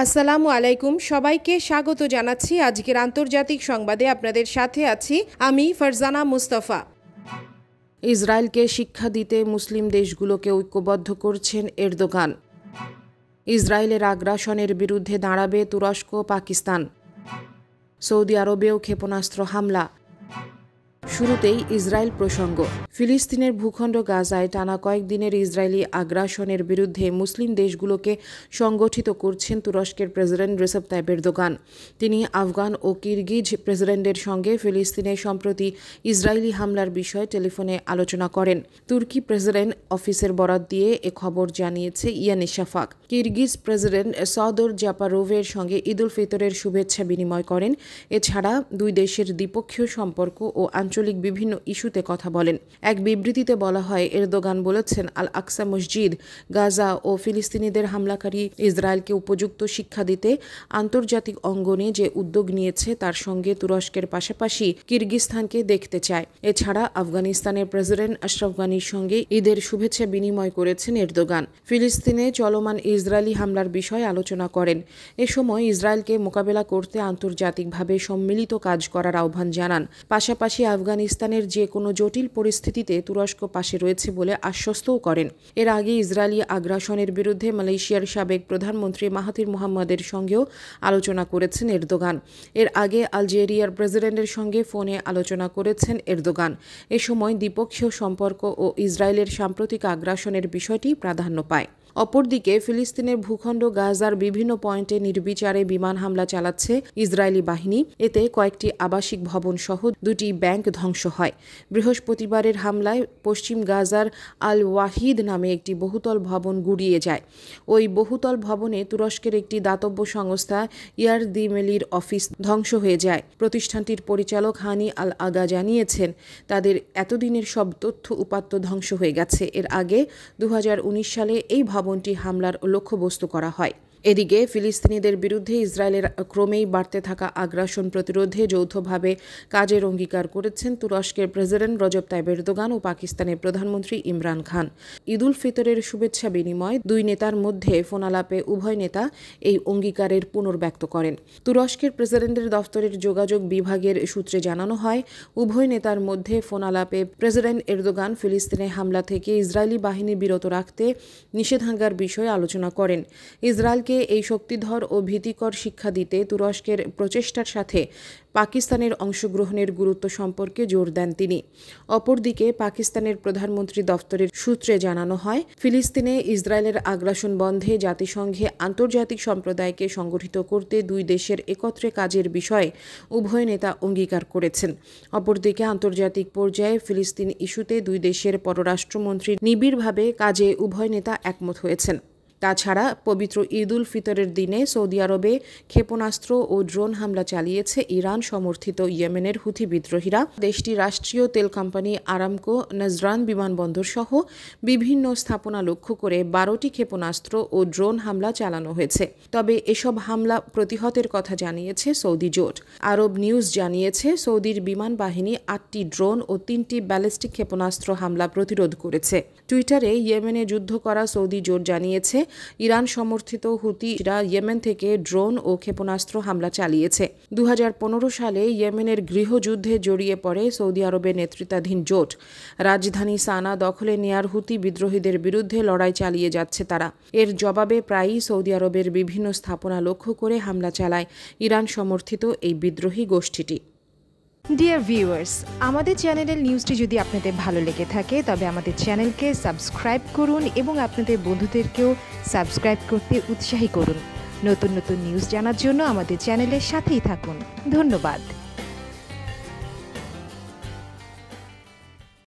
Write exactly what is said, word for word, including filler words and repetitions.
আসসালামু আলাইকুম, সবাইকে স্বাগত জানাচ্ছি আজকের আন্তর্জাতিক সংবাদে। আপনাদের সাথে আছি আমি ফারজানা মুস্তাফা। ইসরায়েলকে শিক্ষা দিতে মুসলিম দেশগুলোকে ঐক্যবদ্ধ করছেন এরদোগান। ইসরায়েলের আগ্রাসনের বিরুদ্ধে দাঁড়াবে তুরস্ক, পাকিস্তান। সৌদি আরবেও ক্ষেপণাস্ত্র হামলা। শুরুতেই ইসরায়েল প্রসঙ্গ। ফিলিস্তিনের ভূখণ্ড গাজায় টানা কয়েকদিনের ইসরায়েলি আগ্রাসনের বিরুদ্ধে মুসলিম দেশগুলোকে সংগঠিত করছেন তুরস্কের প্রেসিডেন্ট রিসেপ তাইপ এরদোগান। তিনি আফগান ও কিরগিজ প্রেসিডেন্টের সঙ্গে ফিলিস্তিনে সম্প্রতি ইসরায়েলি হামলার বিষয়ে টেলিফোনে আলোচনা করেন। তুর্কি প্রেসিডেন্ট অফিসের বরাত দিয়ে এ খবর জানিয়েছে ইয়ানি শাফাক। কিরগিজ প্রেসিডেন্ট সদর জাপারোভের সঙ্গে ঈদ উল ফিতরের শুভেচ্ছা বিনিময় করেন। এছাড়া দুই দেশের দ্বিপক্ষীয় সম্পর্ক ও আঞ্চলিক বিভিন্ন ইস্যুতে কথা বলেন। এক বিবৃতিতে বলা হয়, এরদোগান বলেছেন, আল আকসা মসজিদ, গাজা ও ফিলিস্তিনিদের হামলাকারী ইসরায়েলকে উপযুক্ত শিক্ষা দিতে আন্তর্জাতিক অঙ্গনে যে উদ্যোগ নিয়েছে তার সঙ্গে তুরস্কের পাশাপাশি কিরগিজস্তানকে দেখতে চায়। এছাড়া আফগানিস্তানের প্রেসিডেন্ট আশরাফ গানির সঙ্গে ঈদের শুভেচ্ছা বিনিময় করেছেন এরদোগান। ফিলিস্তিনে চলমান ইসরায়েলি হামলার বিষয়ে আলোচনা করেন। এ সময় ইসরায়েলকে মোকাবেলা করতে আন্তর্জাতিকভাবে সম্মিলিত কাজ করার আহ্বান জানান। পাশাপাশি আফগানিস্তানের যে কোনো জটিল পরিস্থিতিতে তুরস্ক পাশে রয়েছে বলে আশ্বস্তও করেন। এর আগে ইসরায়েলি আগ্রাসনের বিরুদ্ধে মালয়েশিয়ার সাবেক প্রধানমন্ত্রী মাহাথির মোহাম্মদের সঙ্গেও আলোচনা করেছেন এরদোগান। এর আগে আলজেরিয়ার প্রেসিডেন্টের সঙ্গে ফোনে আলোচনা করেছেন এরদোগান। এ সময় দ্বিপক্ষীয় সম্পর্ক ও ইসরায়েলের সাম্প্রতিক আগ্রাসনের বিষয়টি প্রাধান্য পায়। অপরদিকে ফিলিস্তিনের ভূখণ্ড গাজার বিভিন্ন পয়েন্টে নির্বিচারে বিমান হামলা চালাচ্ছে ইসরায়েলি বাহিনী। এতে কয়েকটি আবাসিক ভবন সহ দুটি ব্যাংক ধ্বংস হয়। বৃহস্পতিবারের হামলায় পশ্চিম গাজার আল ওয়াহিদ নামে একটি বহুতল ভবন গুড়িয়ে যায়। ওই বহুতল ভবনে তুরস্কের একটি দাতব্য সংস্থা ইয়ারদিমেলির অফিস ধ্বংস হয়ে যায়। প্রতিষ্ঠানটির পরিচালক হানি আল আগা জানিয়েছেন, তাদের এতদিনের সব তথ্য উপাত্ত ধ্বংস হয়ে গেছে। এর আগে দু হাজার উনিশ সালে এই ভবনটি হামলার লক্ষ্যবস্তু করা হয়। এদিকে ফিলিস্তিনিদের বিরুদ্ধে ইসরায়েলের ক্রমেই বাড়তে থাকা আগ্রাসন প্রতিরোধে যৌথভাবে কাজের অঙ্গীকার করেছেন তুরস্কের প্রেসিডেন্ট রজব তাইপ এরদোগান ও পাকিস্তানের প্রধানমন্ত্রী ইমরান খান। ঈদ উল ফিতরের শুভেচ্ছা বিনিময় দুই নেতার মধ্যে ফোনালাপে উভয় নেতা এই অঙ্গীকারের পুনর্ব্যক্ত করেন। তুরস্কের প্রেসিডেন্টের দফতরের যোগাযোগ বিভাগের সূত্রে জানানো হয়, উভয় নেতার মধ্যে ফোনালাপে প্রেসিডেন্ট এরদোগান ফিলিস্তিনে হামলা থেকে ইসরায়েলি বাহিনী বিরত রাখতে নিষেধাজ্ঞার বিষয়ে আলোচনা করেন। ইসরায়েলকে এই শক্তিধর ও ভীতিকর শিক্ষা দিতে তুরস্কের প্রচেষ্টার সাথে পাকিস্তানের অংশগ্রহণের গুরুত্ব সম্পর্কে জোর দেন তিনি। অপরদিকে পাকিস্তানের প্রধানমন্ত্রী দফতরের সূত্রে জানানো হয়, ফিলিস্তিনে ইসরায়েলের আগ্রাসন বন্ধে জাতিসংঘে আন্তর্জাতিক সম্প্রদায়কে সংগঠিত করতে দুই দেশের একত্রে কাজের বিষয়ে উভয় নেতা অঙ্গীকার করেছেন। অপরদিকে আন্তর্জাতিক পর্যায়ে ফিলিস্তিন ইস্যুতে দুই দেশের পররাষ্ট্রমন্ত্রী নিবিড়ভাবে কাজে উভয় নেতা একমত হয়েছেন। তাছাড়া পবিত্র ঈদ উল ফিতরের দিনে সৌদি আরবে ক্ষেপণাস্ত্র ও ড্রোন হামলা চালিয়েছে ইরান সমর্থিত ইয়েমেনের হুথি বিদ্রোহীরা। দেশটির রাষ্ট্রীয় তেল কোম্পানি আরামকো নজরান বিমানবন্দর সহ বিভিন্ন স্থাপনা লক্ষ্য করে বারোটি ক্ষেপণাস্ত্র ও ড্রোন হামলা চালানো হয়েছে। তবে এসব হামলা প্রতিহতের কথা জানিয়েছে সৌদি জোট। আরব নিউজ জানিয়েছে, সৌদির বিমান বাহিনী আটটি ড্রোন ও তিনটি ব্যালিস্টিক ক্ষেপণাস্ত্র হামলা প্রতিরোধ করেছে। টুইটারে ইয়েমেনে যুদ্ধ করা সৌদি জোট জানিয়েছে, ইরান সমর্থিত হুতিরা ইয়েমেন থেকে ড্রোন ও ক্ষেপণাস্ত্র হামলা চালিয়েছে। দু হাজার পনেরো সালে ইয়েমেনের গৃহযুদ্ধে জড়িয়ে পড়ে সৌদি আরবের নেতৃত্বাধীন জোট। রাজধানী সানা দখলে নেয়ার হুতি বিদ্রোহীদের বিরুদ্ধে লড়াই চালিয়ে যাচ্ছে তারা। এর জবাবে প্রায়ই সৌদি আরবের বিভিন্ন স্থাপনা লক্ষ্য করে হামলা চালায় ইরান সমর্থিত এই বিদ্রোহী গোষ্ঠীটি। ডিয়ার ভিউয়ার্স, আমাদের চ্যানেলের নিউজটি যদি আপনাদের ভালো লেগে থাকে তবে আমাদের চ্যানেলকে সাবস্ক্রাইব করুন এবং আপনাদের বন্ধুদেরকেও সাবস্ক্রাইব করতে উৎসাহী করুন। নতুন নতুন নিউজ জানার জন্য আমাদের চ্যানেলের সাথেই থাকুন। ধন্যবাদ।